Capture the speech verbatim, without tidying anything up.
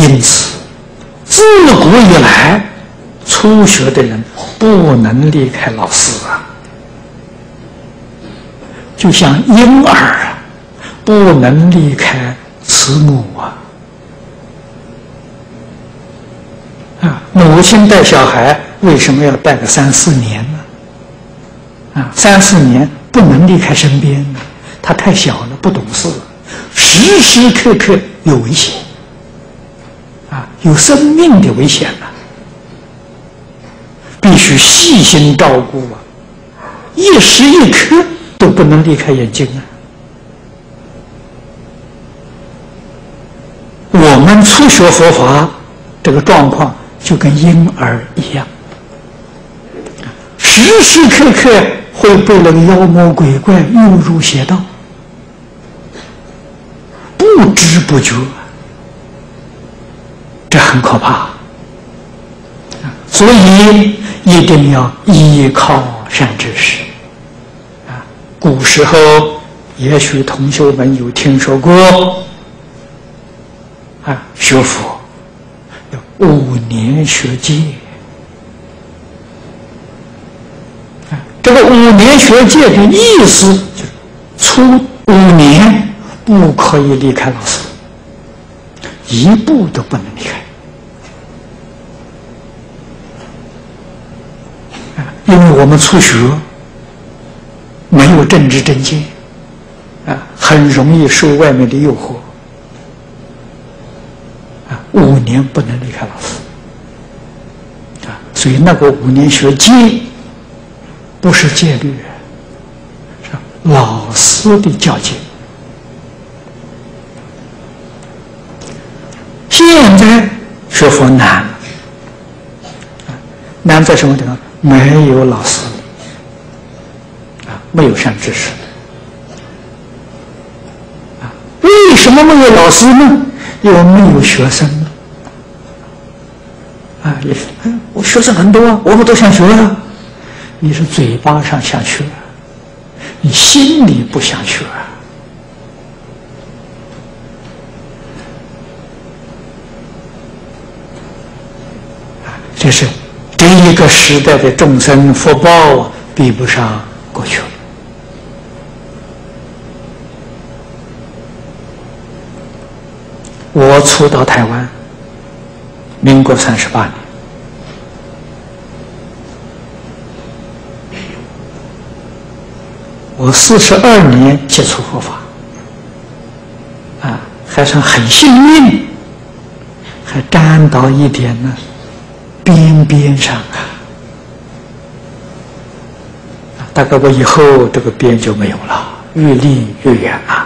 因此，自古以来，初学的人不能离开老师啊，就像婴儿啊，不能离开慈母啊。啊，母亲带小孩为什么要带个三四年呢？啊，三四年不能离开身边呢，他太小了，不懂事，时时刻刻有危险。啊，有生命的危险了，必须细心照顾啊，一时一刻都不能离开眼睛啊。我们初学佛法，这个状况就跟婴儿一样，时时刻刻会被那个妖魔鬼怪诱入邪道，不知不觉。这很可怕，所以一定要依靠善知识。啊，古时候也许同学们有听说过，啊，学佛要五年学戒。啊，这个五年学戒的意思就是，初五年不可以离开老师，一步都不能离开。因为我们初学，没有正知正见，啊，很容易受外面的诱惑，啊，五年不能离开老师，啊，所以那个五年学戒，不是戒律，是老师的教戒。现在学佛难，难在什么地方？没有老师，啊，没有善知识，啊，为什么没有老师呢？因为没有学生呢，啊，也是，哎，我学生很多啊，我们都想学啊，你是嘴巴上想学，你心里不想学啊，啊，这是。这一个时代的众生福报啊，比不上过去了。我初到台湾，民国三十八年，我四十二年接触佛法，啊，还算很幸运，还沾到一点呢。边边上啊，大概我以后这个边就没有了，越离越远啊。